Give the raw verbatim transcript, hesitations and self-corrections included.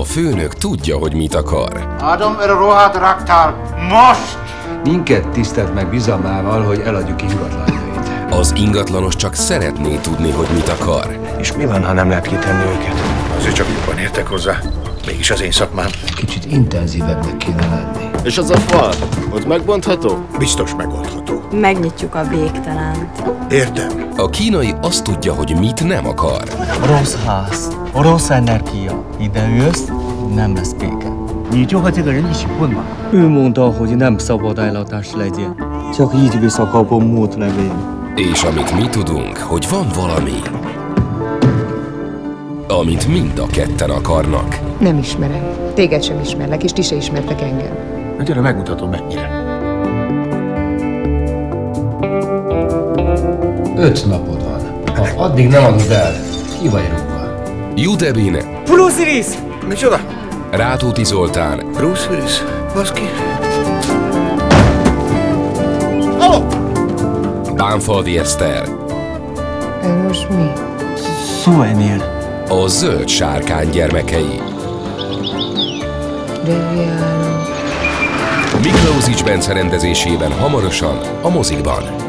A főnök tudja, hogy mit akar. Adom el a rohadt raktár most! Minket tisztelt meg bizalmával, hogy eladjuk ingatlanjait. Az ingatlanos csak szeretné tudni, hogy mit akar. És mi van, ha nem lehet kitenni őket? Azért csak jobban értek hozzá. Mégis az én szakmám. Kicsit intenzívebbnek kéne lenni. És az a fal, az megbontható? Biztos megoldható. Megnyitjuk a végtelent. Értem. A kínai azt tudja, hogy mit nem akar. Rossz ház, rossz energia. Ide jössz, nem lesz béke. 你就和这个人一起混吧。 Ő mondta, hogy nem szabad ellátás legyen. Csak így vissza kapom múlt levél. És amit mi tudunk, hogy van valami, amit mind a ketten akarnak. Nem ismerem. Téged sem ismerlek, és ti se ismertek engem. Na gyere, megmutatom mennyire. Öt napod van. Ha addig nem adod el, ki vagy rúgva. Judebin, Bruce Willis! Micsoda? Rátóti Zoltán, Bruce Willis. Baszki. Bánfalvi Eszter, Ez most mi? Souvenir. a Zöld Sárkány gyermekei. Deviálom. Miklózics Bence rendezésében hamarosan a mozikban.